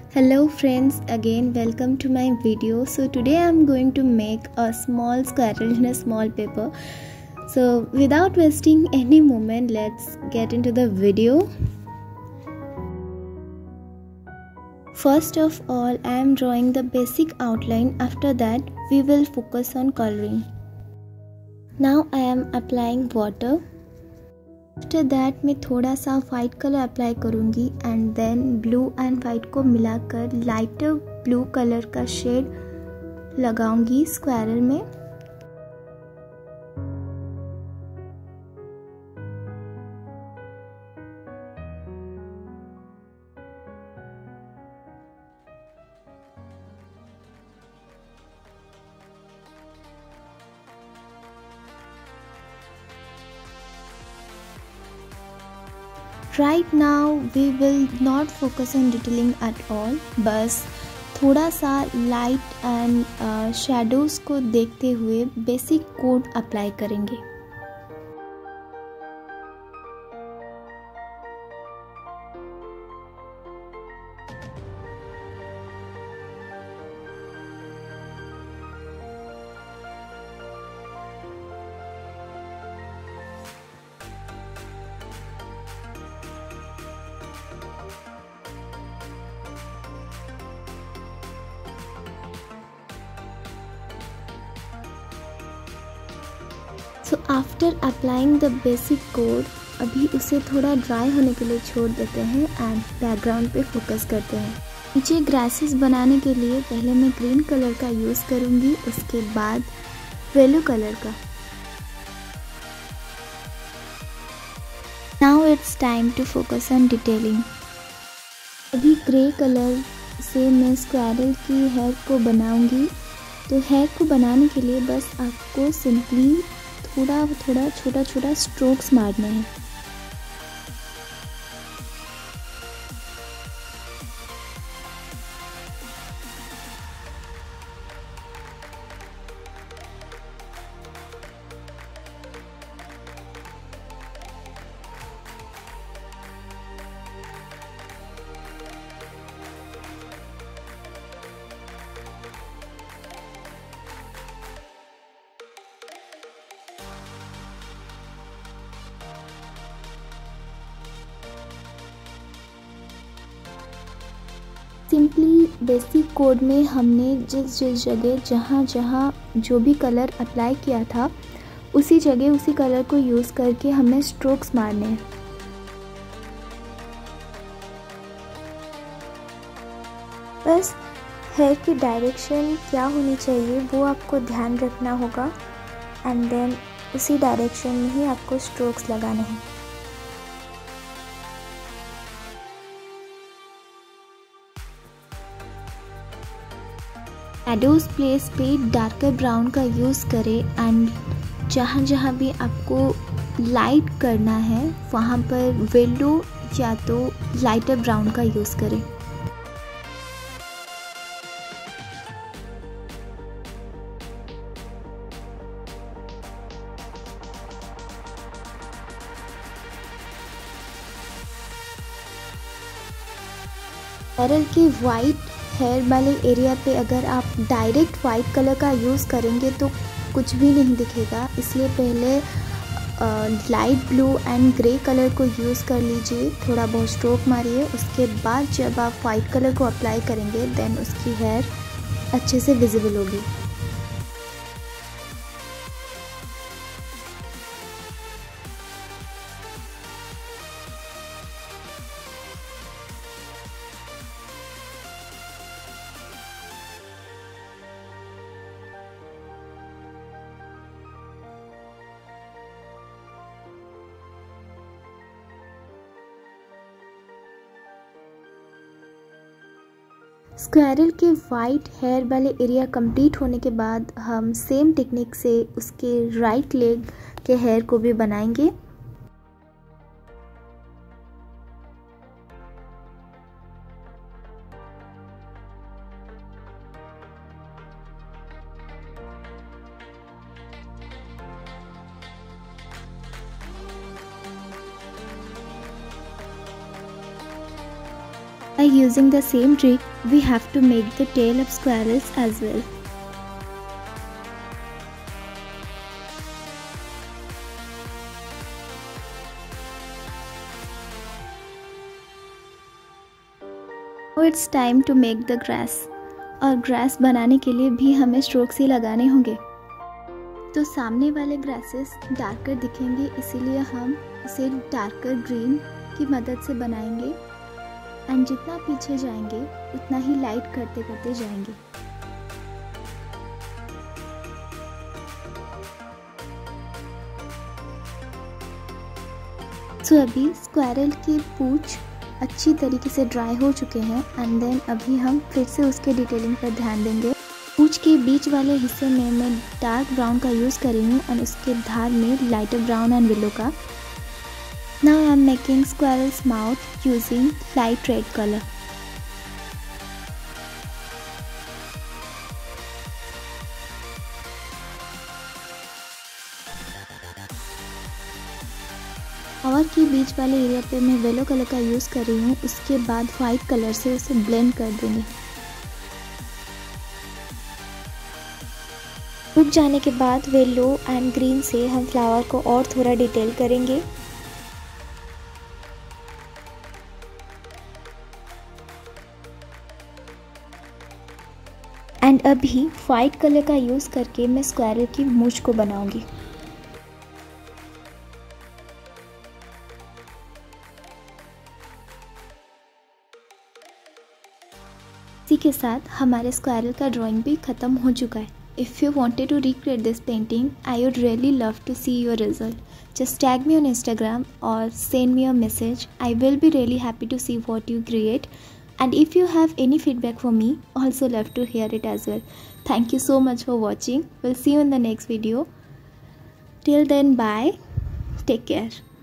Hello friends, again welcome to my video. So today I am going to make a small squirrel in a small paper. So without wasting any moment, let's get into the video. First of all, I am drawing the basic outline. After that we will focus on coloring. Now I am applying water. After that मैं थोड़ा सा white colour apply करूँगी and then blue and white को मिलाकर lighter blue colour का shade लगाऊंगी squirrel में। Right now we will not focus on detailing at all, बस थोड़ा सा लाइट एंड शेडोज़ को देखते हुए बेसिक कोड अप्लाई करेंगे। So after applying the basic code, अभी उसे थोड़ा ड्राई होने के लिए छोड़ देते हैं एंड बैकग्राउंड पे फोकस करते हैं। नीचे ग्रासेस बनाने के लिए पहले मैं ग्रीन कलर का यूज़ करूँगी, उसके बाद येलो कलर का। Now it's time to focus on detailing. अभी ग्रे कलर से मैं स्क्वायरल की हेयर को बनाऊँगी। तो हेयर को बनाने के लिए बस आपको सिंपली थोड़ा छोटा स्ट्रोक्स मारने हैं। सिंपली बेसिक कोड में हमने जिस जगह जहाँ जो भी कलर अप्लाई किया था उसी जगह उसी कलर को यूज़ करके हमें स्ट्रोक्स मारने हैं। बस हेयर की डायरेक्शन क्या होनी चाहिए वो आपको ध्यान रखना होगा एंड देन उसी डायरेक्शन में ही आपको स्ट्रोक्स लगाने हैं। शैडोज़ प्लेस पे डार्कर ब्राउन का यूज़ करें एंड जहाँ भी आपको लाइट करना है वहाँ पर येलो या तो लाइटर ब्राउन का यूज़ करें। स्क्वायरल के वाइट हेयर वाले एरिया पे अगर आप डायरेक्ट वाइट कलर का यूज़ करेंगे तो कुछ भी नहीं दिखेगा, इसलिए पहले light blue and grey colour को यूज़ कर लीजिए, थोड़ा बहुत स्ट्रोक मारिए, उसके बाद जब आप वाइट कलर को अप्लाई करेंगे देन उसकी हेयर अच्छे से विजिबल होगी। स्क्वायरल के वाइट हेयर वाले एरिया कंप्लीट होने के बाद हम सेम टेक्निक से उसके राइट लेग के हेयर को भी बनाएंगे। By using the same trick, we have to make the tail of squirrels as well. Now it's time to make the grass. और ग्रास बनाने के लिए भी हमें स्ट्रोक्स ही लगाने होंगे। तो सामने वाले ग्रासेस डार्कर दिखेंगे, इसीलिए हम इसे डार्कर ग्रीन की मदद से बनाएंगे। एंड जितना पीछे जाएंगे उतना ही लाइट करते करते जाएंगे। तो अभी स्क्वायरल की पूंछ अच्छी तरीके से ड्राई हो चुके हैं एंड देन अभी हम फिर से उसके डिटेलिंग पर ध्यान देंगे। पूंछ के बीच वाले हिस्से में मैं डार्क ब्राउन का यूज़ कर रही हूँ और उसके धार में लाइटर ब्राउन एंड विलो का। Now I am making squirrel's mouth using light red color. Flower के बीच वाले एरिया पे मैं येलो कलर का यूज़ कर रही हूँ, उसके बाद वाइट कलर से उसे ब्लेंड कर दूँगी। रुक जाने के बाद येलो एंड ग्रीन से हम फ्लावर को और थोड़ा डिटेल करेंगे। एंड अभी वाइट कलर का यूज़ करके मैं स्क्वायरल की मूंछ को बनाऊंगी। इसी के साथ हमारे स्क्वायरल का ड्राइंग भी ख़त्म हो चुका है। If you wanted to recreate this painting, I would really love to see your result. Just tag me on Instagram or send me a message. I will be really happy to see what you create. And if you have any feedback for me, also love to hear it as well. Thank you so much for watching. We'll see you in the next video. Till then, bye. Take care.